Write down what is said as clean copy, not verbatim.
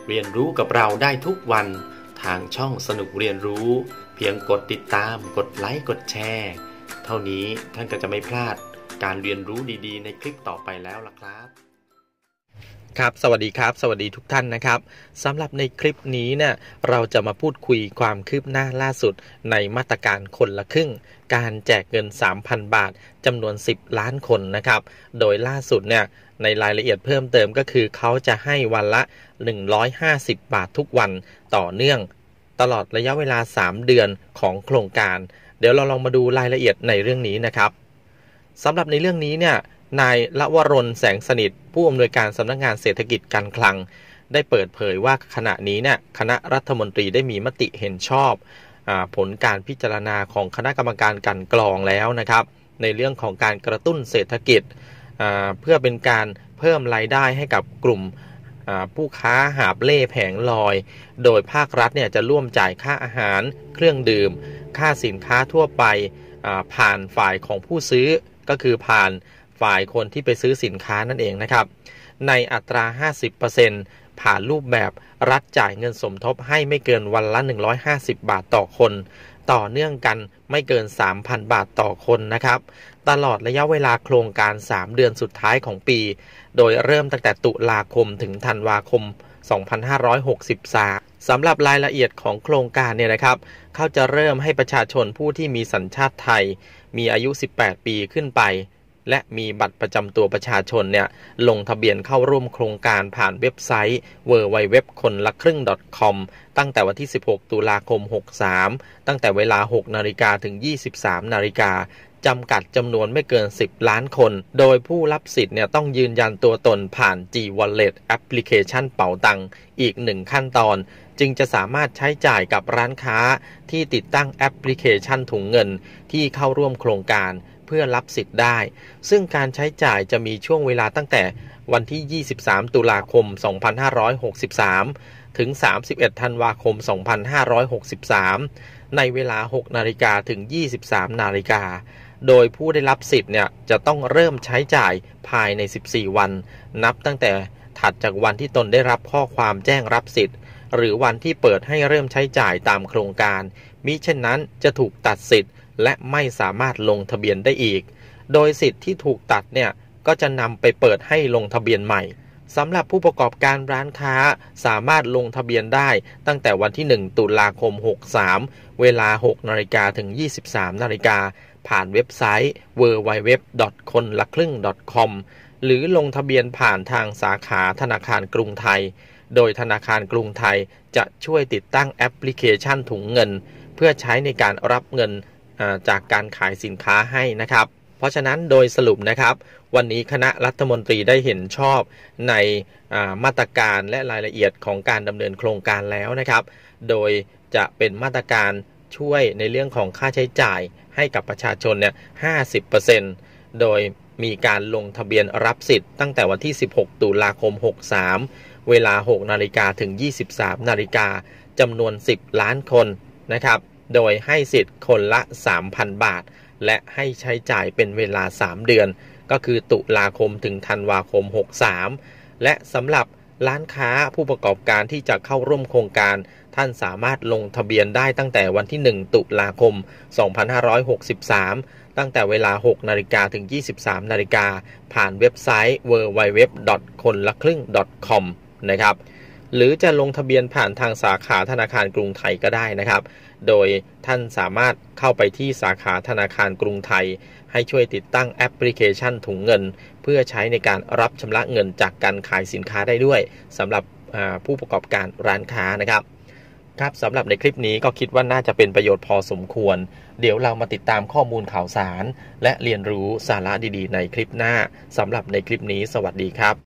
เรียนรู้กับเราได้ทุกวันทางช่องสนุกเรียนรู้เพียงกดติดตามกดไลค์กดแชร์เท่านี้ท่านก็จะไม่พลาดการเรียนรู้ดีๆในคลิปต่อไปแล้วล่ะครับครับสวัสดีครับสวัสดีทุกท่านนะครับสำหรับในคลิปนี้เนี่ยเราจะมาพูดคุยความคืบหน้าล่าสุดในมาตรการคนละครึ่งการแจกเงิน 3,000 บาทจำนวน10ล้านคนนะครับโดยล่าสุดเนี่ยในรายละเอียดเพิ่มเติมก็คือเขาจะให้วันละ150บาททุกวันต่อเนื่องตลอดระยะเวลา3เดือนของโครงการเดี๋ยวเราลองมาดูรายละเอียดในเรื่องนี้นะครับสำหรับในเรื่องนี้เนี่ยนายละวรนแสงสนิทผู้อำนวยการสำนักงานเศรษฐกิจการคลังได้เปิดเผยว่าขณะนี้เนี่ยคณะรัฐมนตรีได้มีมติเห็นชอบผลการพิจารณาของคณะกรรมการกลั่นกรองแล้วนะครับในเรื่องของการกระตุ้นเศรษฐกิจเพื่อเป็นการเพิ่มรายได้ให้กับกลุ่มผู้ค้าหาบเล่แผงลอยโดยภาครัฐเนี่ยจะร่วมจ่ายค่าอาหารเครื่องดื่มค่าสินค้าทั่วไปผ่านฝ่ายของผู้ซื้อก็คือผ่านฝ่ายคนที่ไปซื้อสินค้านั่นเองนะครับในอัตรา 50% ผ่านรูปแบบรัฐจ่ายเงินสมทบให้ไม่เกินวันละ150บาทต่อคนต่อเนื่องกันไม่เกิน 3,000 บาทต่อคนนะครับตลอดระยะเวลาโครงการ3เดือนสุดท้ายของปีโดยเริ่มตั้งแต่ตุลาคมถึงธันวาคม2563สำหรับรายละเอียดของโครงการเนี่ยนะครับเขาจะเริ่มให้ประชาชนผู้ที่มีสัญชาติไทยมีอายุ18ปีขึ้นไปและมีบัตรประจำตัวประชาชนเนี่ยลงทะเบียนเข้าร่วมโครงการผ่านเว็บไซต์ www.konlakryng.com ตั้งแต่วันที่16ตุลาคม63ตั้งแต่เวลา 6 นาฬิกาถึง 23 นาฬิกาจำกัดจำนวนไม่เกิน10ล้านคนโดยผู้รับสิทธิ์เนี่ยต้องยืนยันตัวตนผ่าน G-Wallet แอปพลิเคชันเป๋าตังอีก1ขั้นตอนจึงจะสามารถใช้จ่ายกับร้านค้าที่ติดตั้งแอปพลิเคชันถุงเงินที่เข้าร่วมโครงการเพื่อรับสิทธิ์ได้ซึ่งการใช้จ่ายจะมีช่วงเวลาตั้งแต่วันที่23ตุลาคม2563ถึง31ธันวาคม2563ในเวลา 6 นาฬิกาถึง 23 นาฬิกาโดยผู้ได้รับสิทธิ์เนี่ยจะต้องเริ่มใช้จ่ายภายใน14วันนับตั้งแต่ถัดจากวันที่ตนได้รับข้อความแจ้งรับสิทธิ์หรือวันที่เปิดให้เริ่มใช้จ่ายตามโครงการมิเช่นนั้นจะถูกตัดสิทธิ์และไม่สามารถลงทะเบียนได้อีกโดยสิทธิ์ที่ถูกตัดเนี่ยก็จะนำไปเปิดให้ลงทะเบียนใหม่สำหรับผู้ประกอบการร้านค้าสามารถลงทะเบียนได้ตั้งแต่วันที่1ตุลาคม63เวลา 6 นาฬิกาถึง 23 นาฬิกาผ่านเว็บไซต์ www.konlakryng.com หรือลงทะเบียนผ่านทางสาขาธนาคารกรุงไทยโดยธนาคารกรุงไทยจะช่วยติดตั้งแอปพลิเคชันถุงเงินเพื่อใช้ในการรับเงินจากการขายสินค้าให้นะครับเพราะฉะนั้นโดยสรุปนะครับวันนี้คณะรัฐมนตรีได้เห็นชอบในมาตรการและรายละเอียดของการดำเนินโครงการแล้วนะครับโดยจะเป็นมาตรการช่วยในเรื่องของค่าใช้จ่ายให้กับประชาชนเนี่ย 50% โดยมีการลงทะเบียนรับสิทธิ์ตั้งแต่วันที่16ตุลาคม63เวลา 6 นาฬิกาถึง 23 นาฬิกาจำนวน10ล้านคนนะครับโดยให้สิทธิ์คนละ 3,000 บาทและให้ใช้จ่ายเป็นเวลา3เดือนก็คือตุลาคมถึงธันวาคม63และสำหรับร้านค้าผู้ประกอบการที่จะเข้าร่วมโครงการท่านสามารถลงทะเบียนได้ตั้งแต่วันที่1ตุลาคม2563ตั้งแต่เวลา 6 นาฬิกาถึง 23 นาฬิกาผ่านเว็บไซต์ www.konlakryng.com นะครับหรือจะลงทะเบียนผ่านทางสาขาธนาคารกรุงไทยก็ได้นะครับโดยท่านสามารถเข้าไปที่สาขาธนาคารกรุงไทยให้ช่วยติดตั้งแอปพลิเคชันถุงเงินเพื่อใช้ในการรับชำระเงินจากการขายสินค้าได้ด้วยสำหรับผู้ประกอบการร้านค้านะครับครับสำหรับในคลิปนี้ก็คิดว่าน่าจะเป็นประโยชน์พอสมควรเดี๋ยวเรามาติดตามข้อมูลข่าวสารและเรียนรู้สาระดีๆในคลิปหน้าสำหรับในคลิปนี้สวัสดีครับ